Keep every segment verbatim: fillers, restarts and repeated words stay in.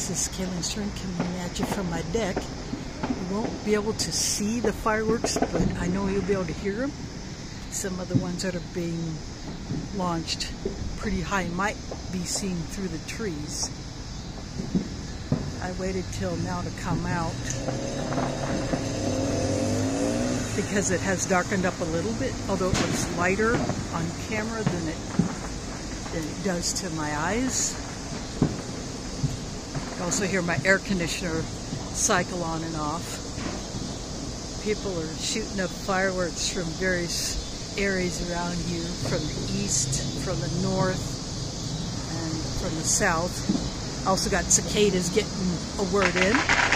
This is Kaylin Stern coming at you from my deck. You won't be able to see the fireworks, but I know you'll be able to hear them. Some of the ones that are being launched pretty high might be seen through the trees. I waited till now to come out because it has darkened up a little bit, although it looks lighter on camera than it, than it does to my eyes. You also hear my air conditioner cycle on and off. People are shooting up fireworks from various areas around here, from the east, from the north, and from the south. Also got cicadas getting a word in.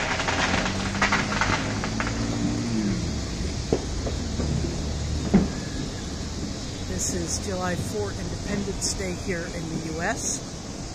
This is July fourth, Independence Day here in the U S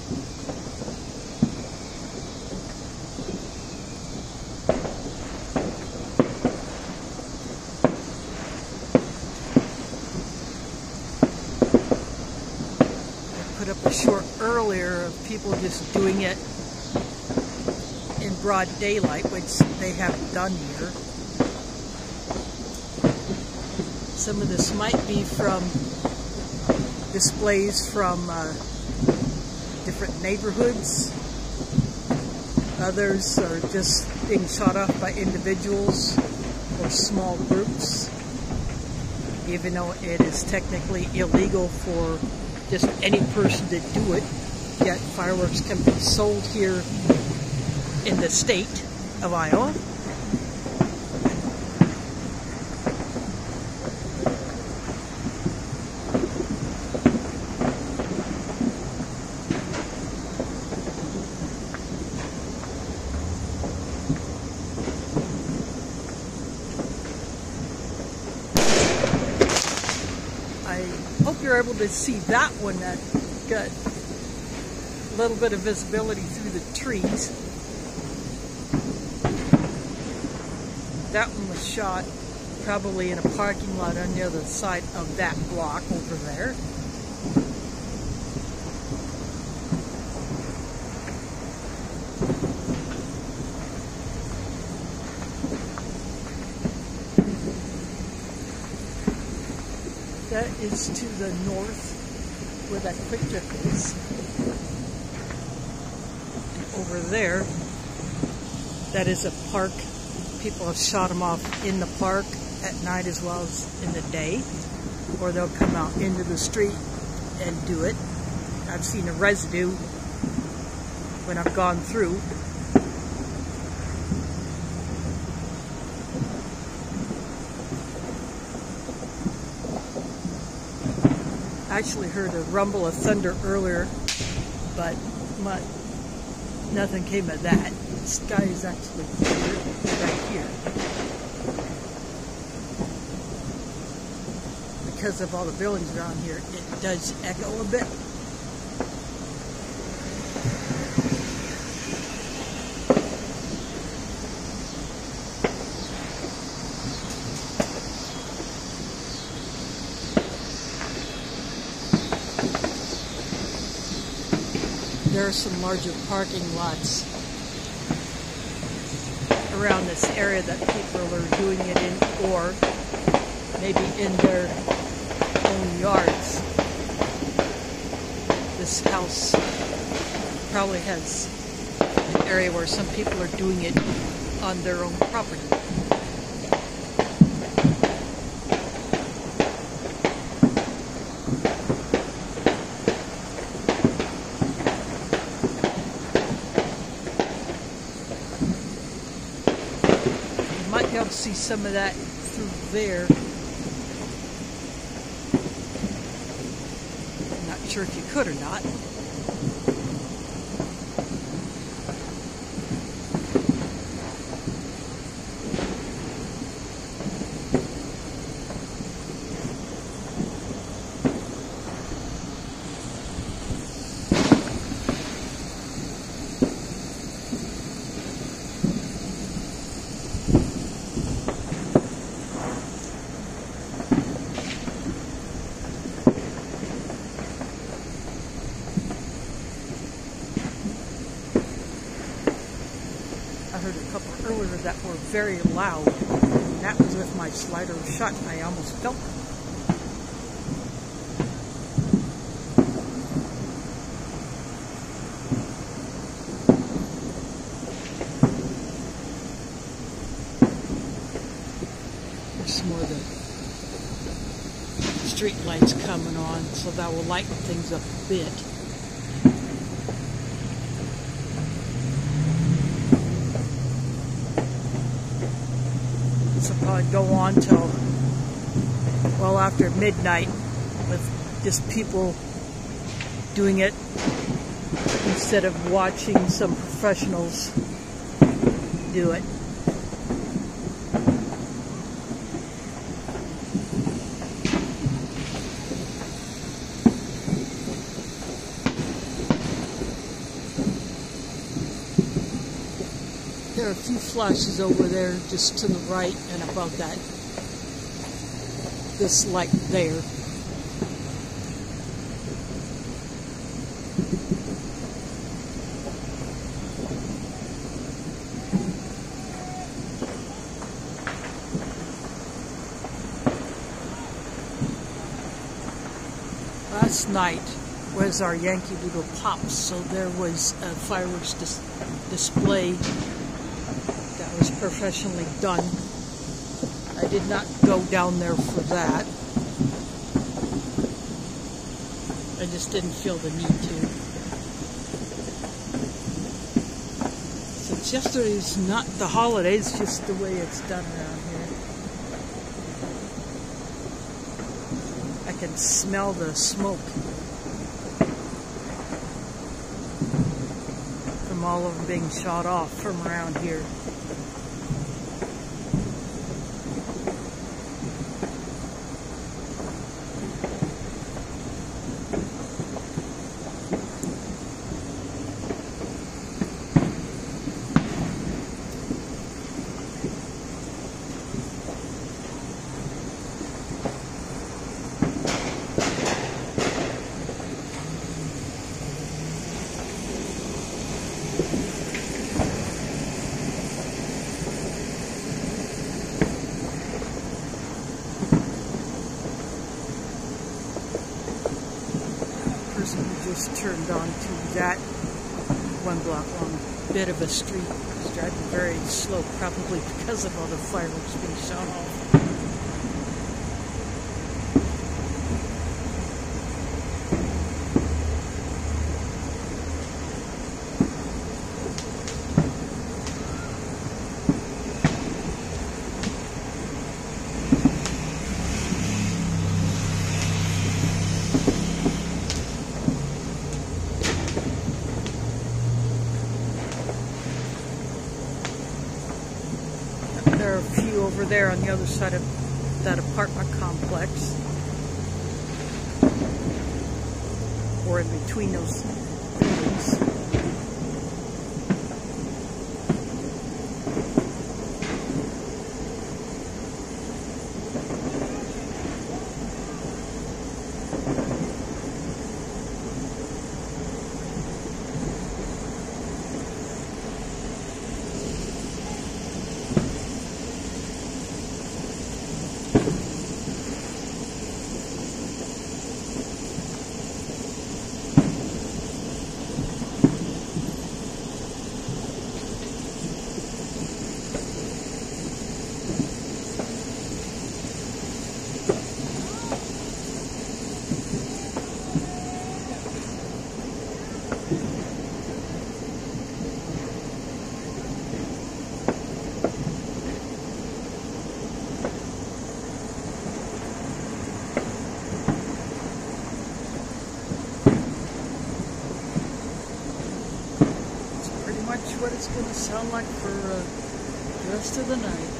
I put up a short earlier of people just doing it in broad daylight, which they haven't done here. Some of this might be from displays from uh, different neighborhoods. Others are just being shot off by individuals or small groups, even though it is technically illegal for just any person to do it. Yet fireworks can be sold here in the state of Iowa. I hope you're able to see that one that got a little bit of visibility through the trees. That one was shot probably in a parking lot on the other side of that block over there. That is to the north where that quick trip is. And over there, that is a park. People have shot them off in the park at night as well as in the day. Or they'll come out into the street and do it. I've seen a residue when I've gone through. I actually heard a rumble of thunder earlier, but my, nothing came of that. The sky is actually clear right here. Because of all the buildings around here, it does echo a bit. There are some larger parking lots around this area that people are doing it in, or maybe in their own yards. This house probably has an area where some people are doing it on their own property. Might be able to see some of that through there. I'm not sure if you could or not. that were very loud. And that was with my slider shut. I almost felt them. There's some more of the street lights coming on, so that will lighten things up a bit. This will probably go on till well after midnight, with just people doing it instead of watching some professionals do it. There are a few flashes over there just to the right and above that, this light there. Last night was our Yankee Doodle Pops, so there was a fireworks dis display that was professionally done. I did not go down there for that. I just didn't feel the need to. Since yesterday's not the holidays, just the way it's done around here. I can smell the smoke from all of them being shot off from around here. Just turned on to that one block long bit of a street. It's driving very slow, probably because of all the fireworks being shot off. There are a few over there on the other side of that apartment complex, or in between those buildings. What it's going to sound like for uh, the rest of the night.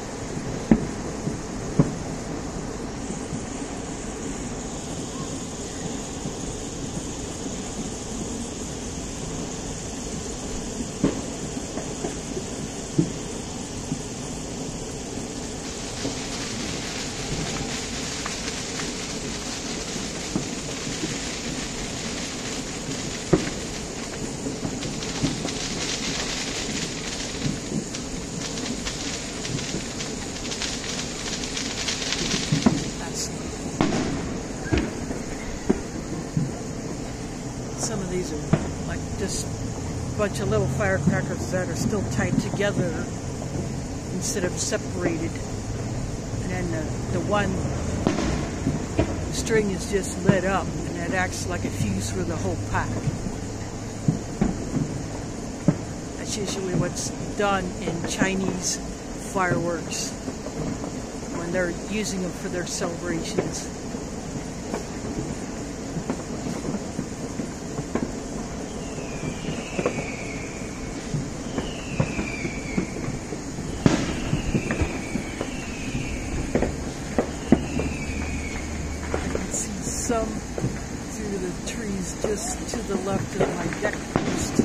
Some of these are like just a bunch of little firecrackers that are still tied together instead of separated. And then the, the one string is just lit up, and it acts like a fuse for the whole pack. That's usually what's done in Chinese fireworks when they're using them for their celebrations. Some through the trees just to the left of my deck post.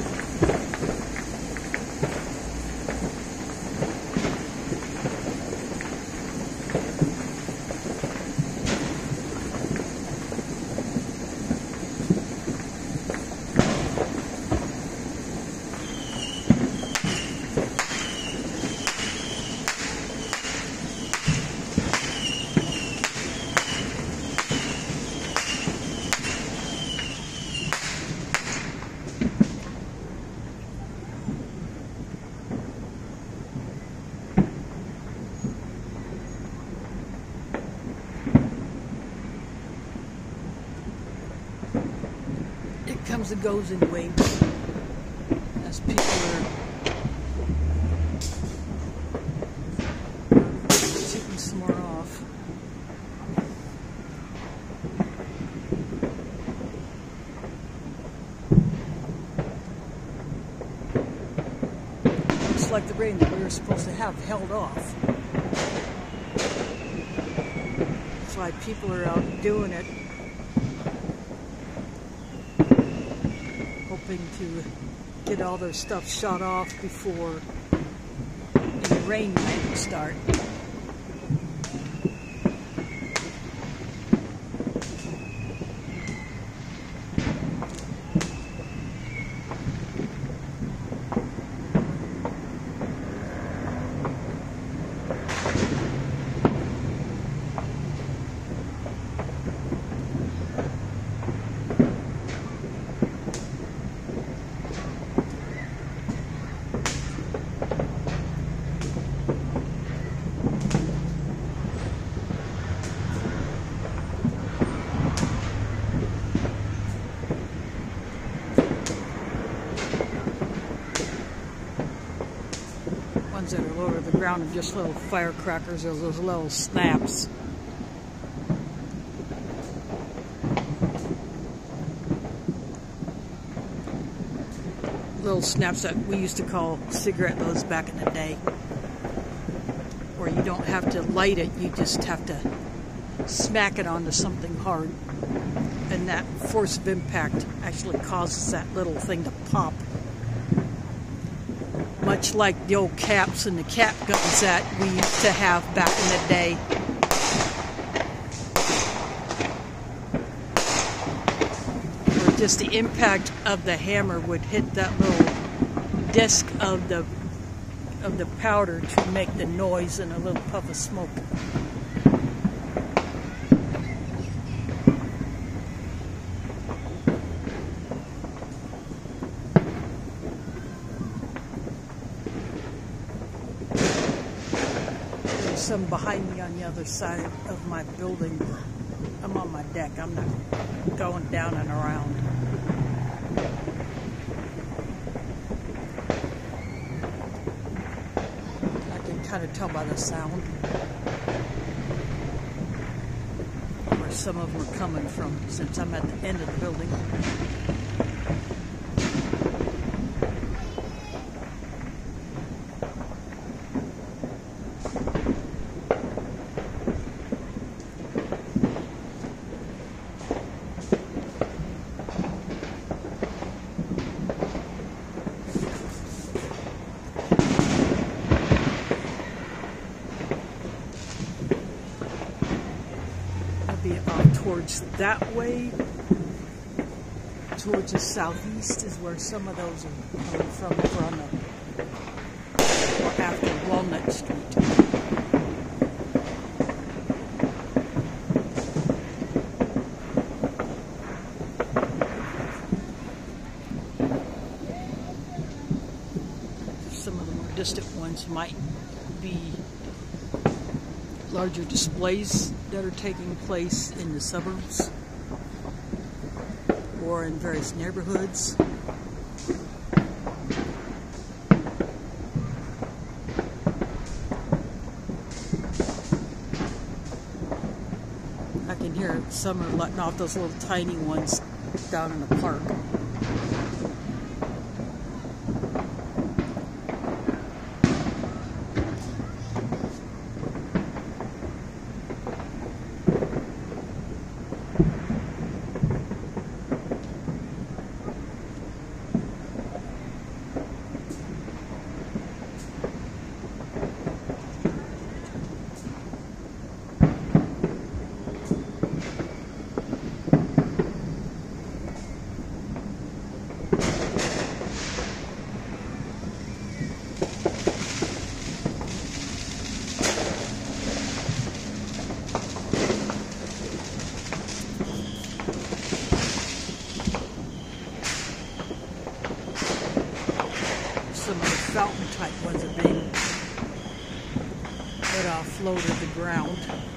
Comes and goes in waves as people are shooting some more off. Looks like the rain that we were supposed to have held off. That's why people are out doing it. Hoping to get all their stuff shot off before the rain might start. That are lower to the ground are just little firecrackers, or those little snaps. Little snaps that we used to call cigarette lights back in the day, where you don't have to light it, you just have to smack it onto something hard, and that force of impact actually causes that little thing to pop. Much like the old caps and the cap guns that we used to have back in the day. Where just the impact of the hammer would hit that little disc of the of the powder to make the noise and a little puff of smoke. Some behind me on the other side of my building. I'm on my deck. I'm not going down and around. I can kind of tell by the sound where some of them are coming from, since I'm at the end of the building. Be off towards that way, towards the southeast is where some of those are coming from, over on the, or after Walnut Street. distant ones might be larger displays that are taking place in the suburbs or in various neighborhoods. I can hear some are letting off those little tiny ones down in the park. Some of the fountain type ones are being let off low to the ground.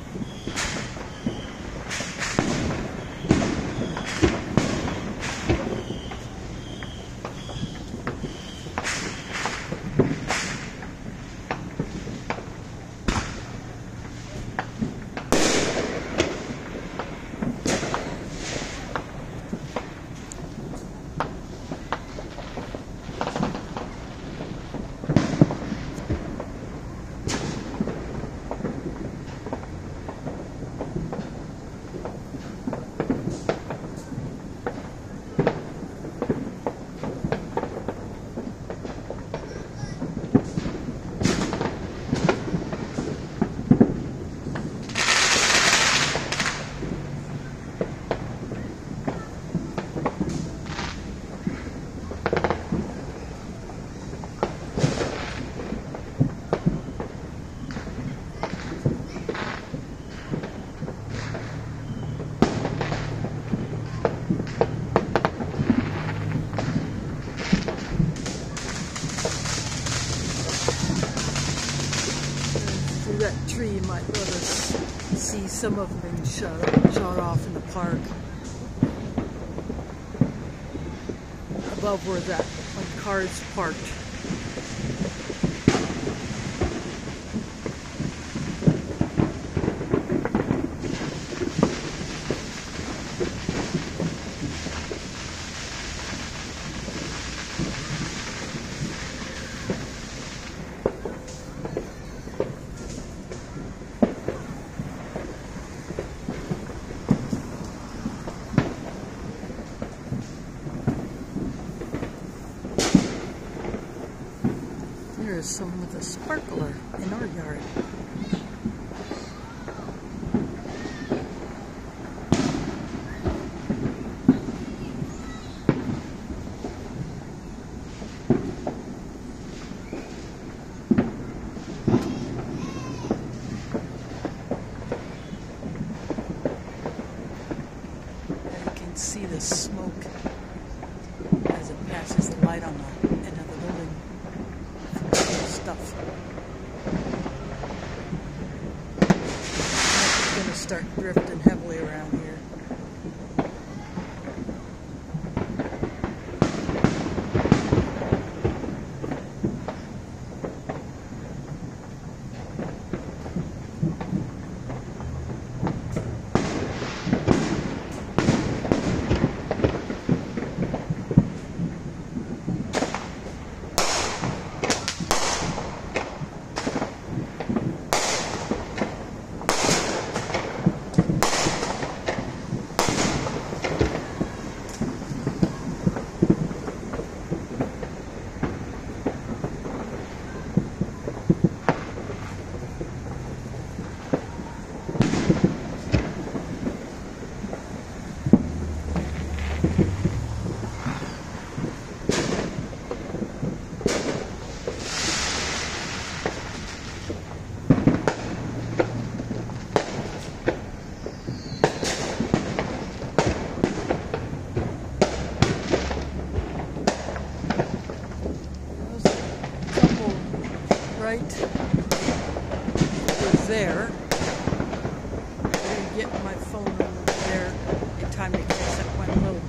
That tree might let us see some of them being shot, shot off in the park above where that one car is parked. There's someone with a sparkler in our yard. And you can see the smoke as it passes the light on the end of the building. Stuff. It's going to start drifting heavily around here.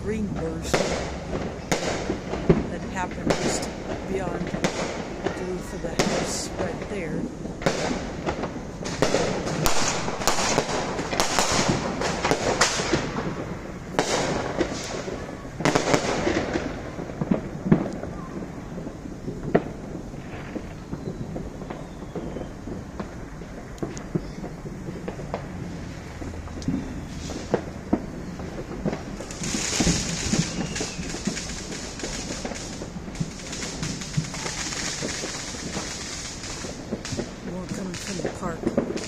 green burst that happened just beyond the roof of the house right there. Coming from the park.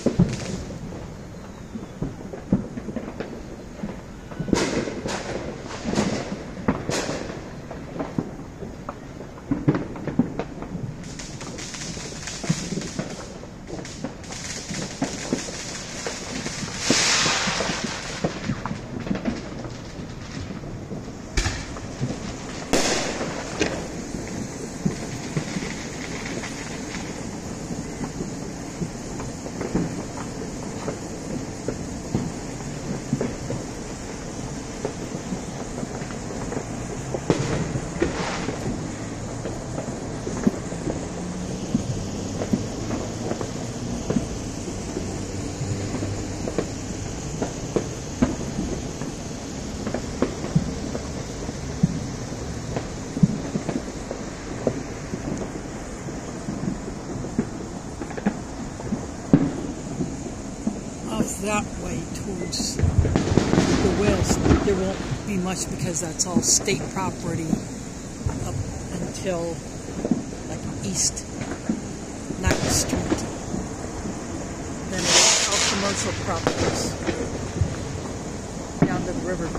That way towards the west, there won't be much because that's all state property up until like East ninth Street. Then it's all commercial properties down to the river.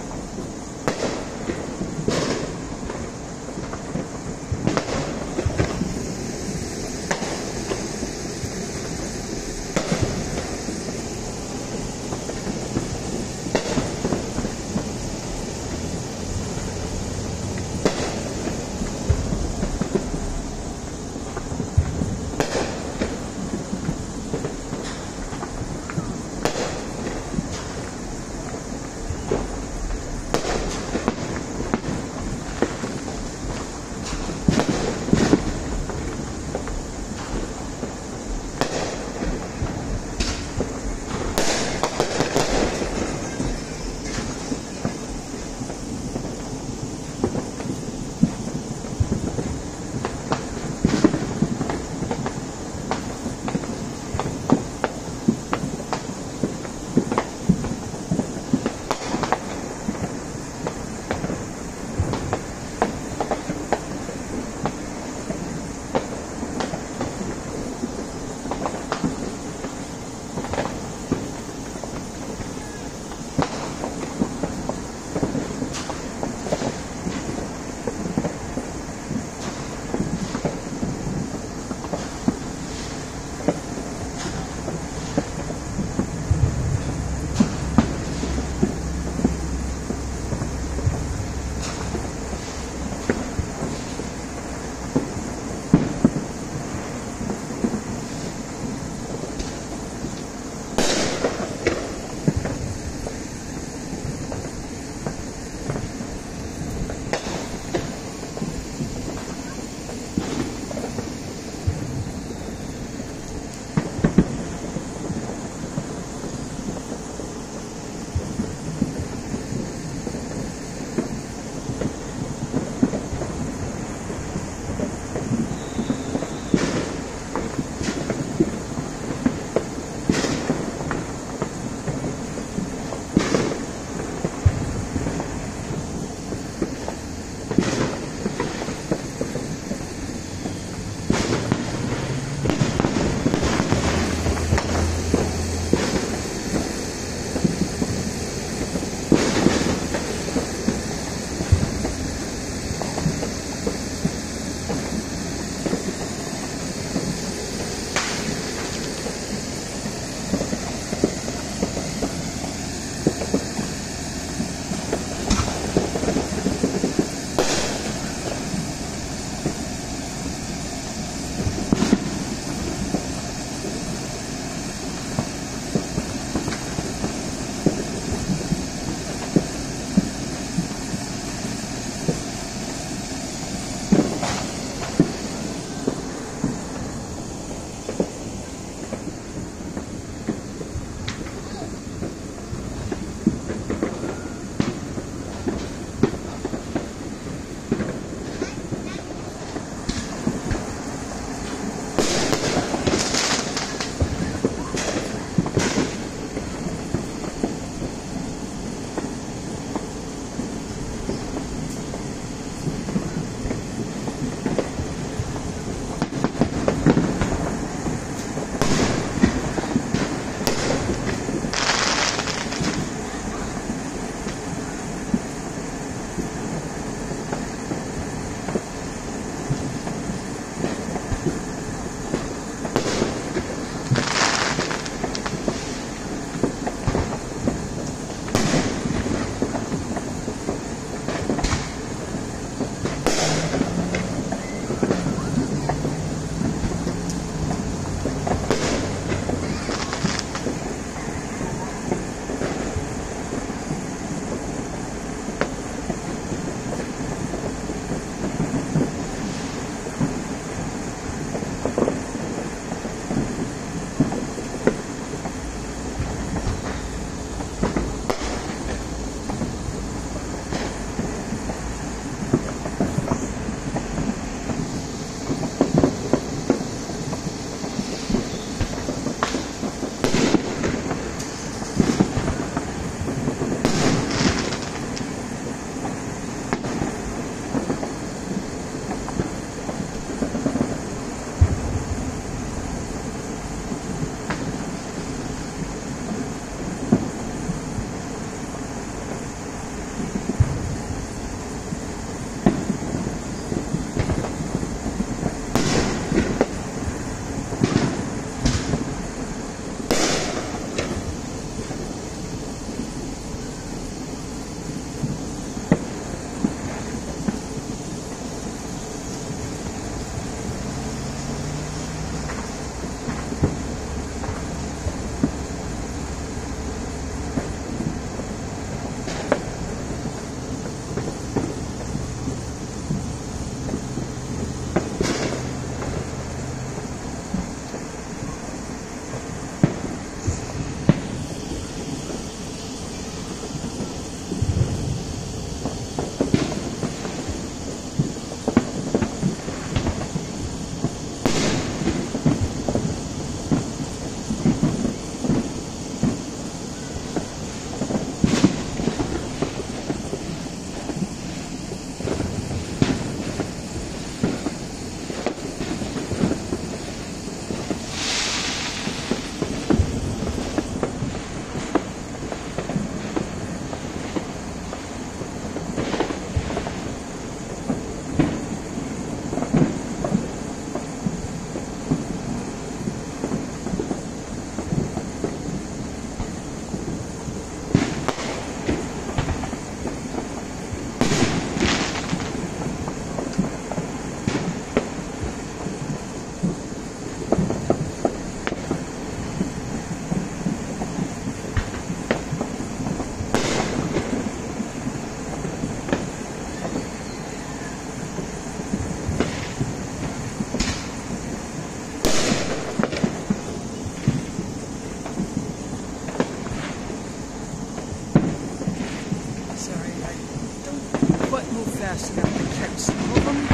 just enough to catch some of them.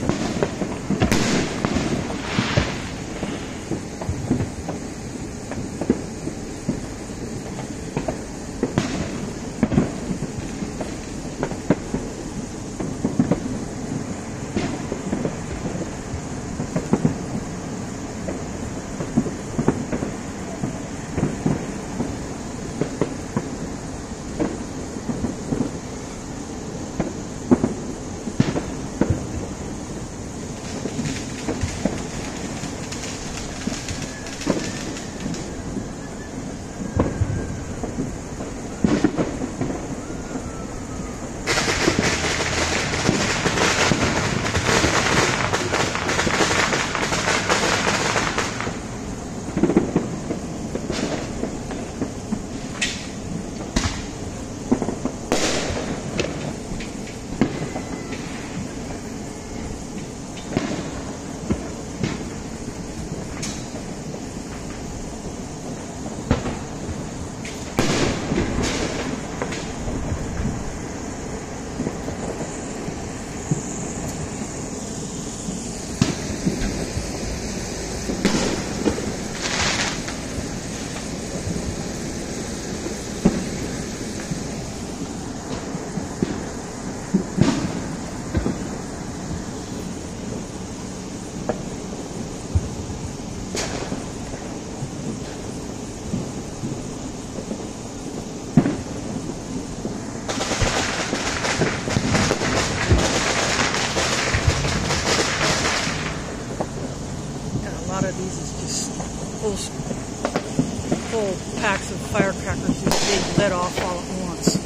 Full packs of firecrackers just being let off all at once.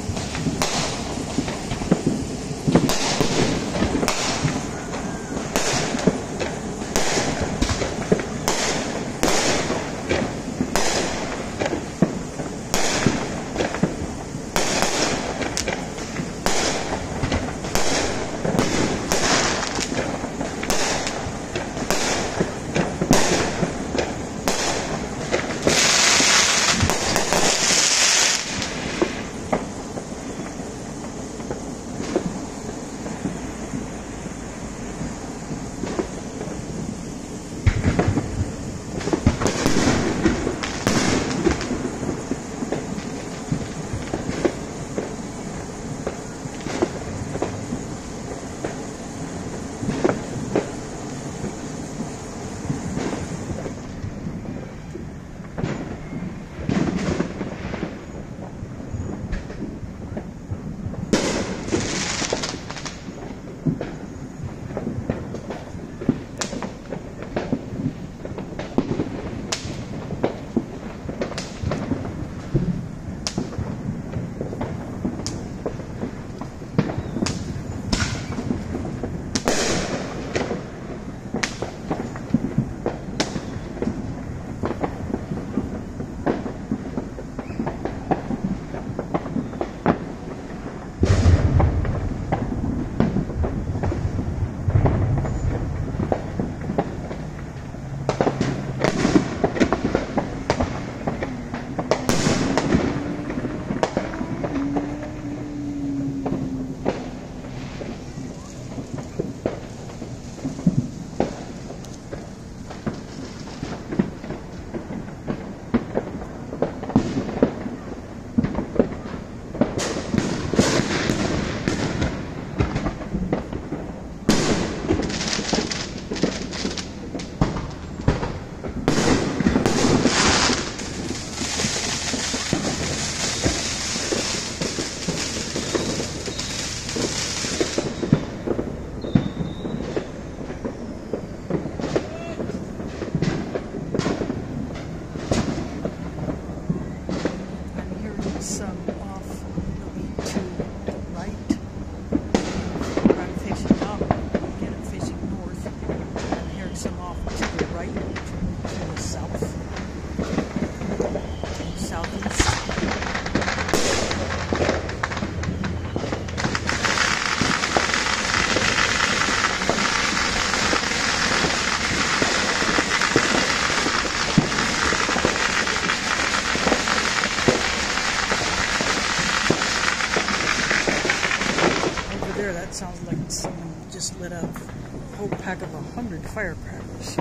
sounds like someone just let out a whole pack of a hundred firecrackers.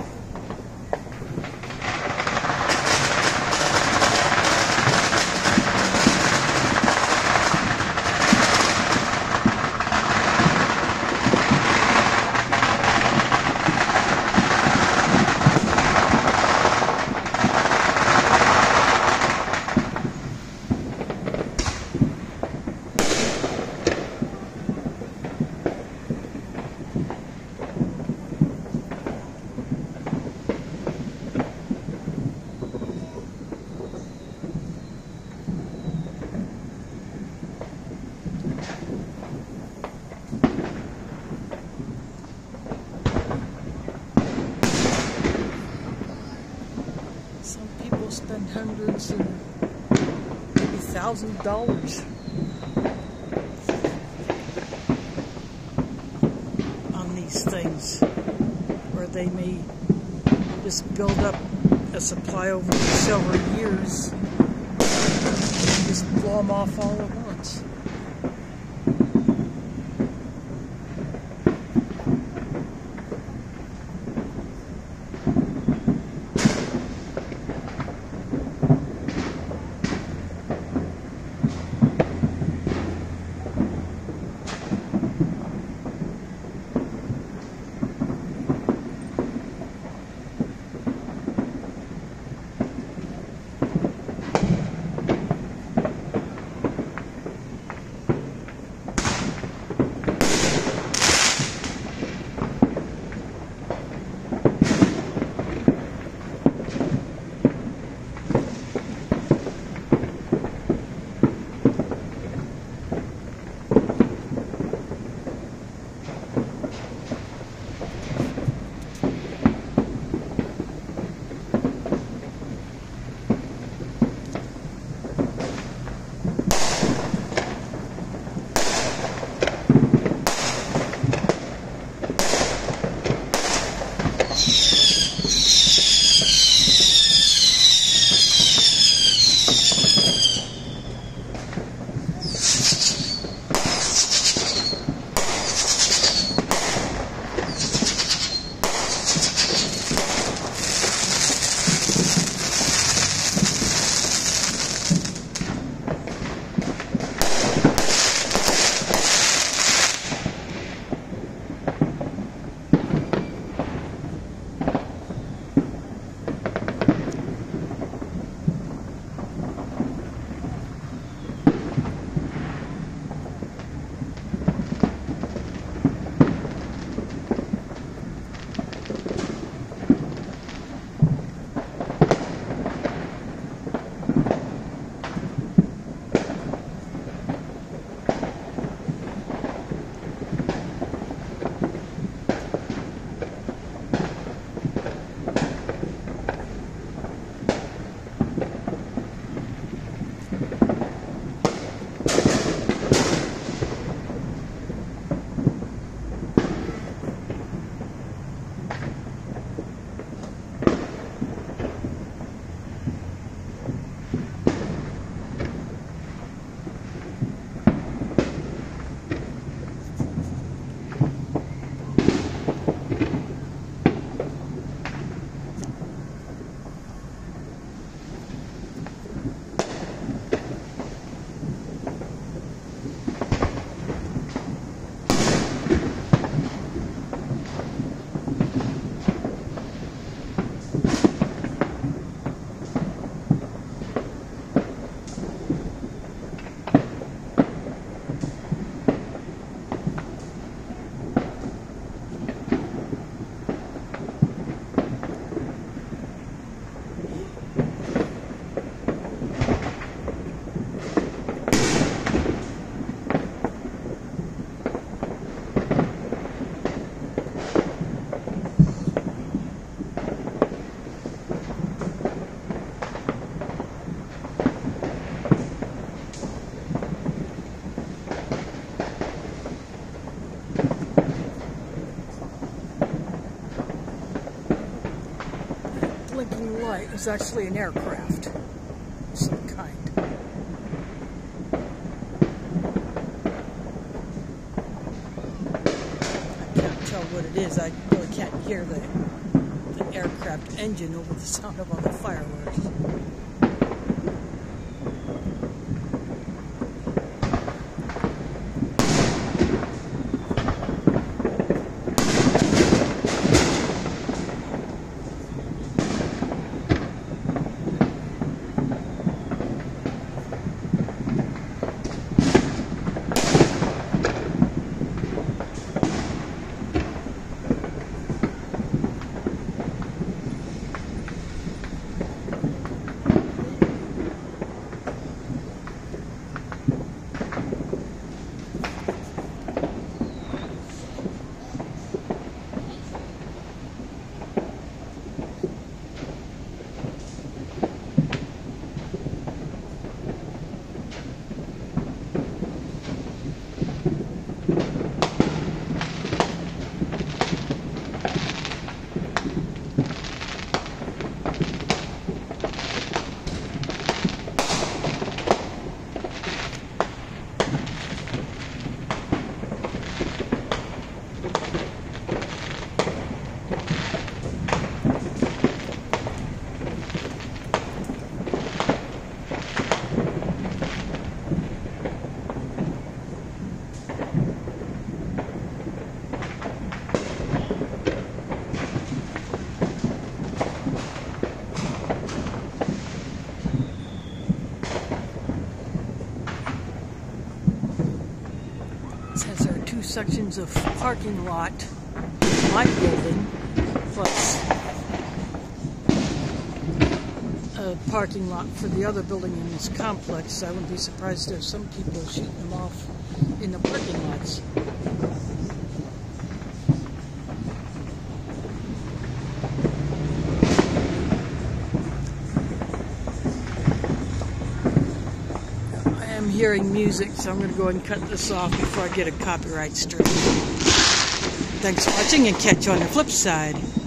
Some people spend hundreds and maybe thousands of dollars on these things, where they may just build up a supply over several years and just blow them off all at once. blinking light is actually an aircraft of some kind. it is. I really can't hear the, the aircraft engine over the sound of all the fireworks. Says there are two sections of parking lot, my building, plus a parking lot for the other building in this complex. I wouldn't be surprised if there's some people shooting them off in the parking lots. I'm hearing music, so I'm going to go ahead and cut this off before I get a copyright strike. Thanks for watching, and catch you on the flip side.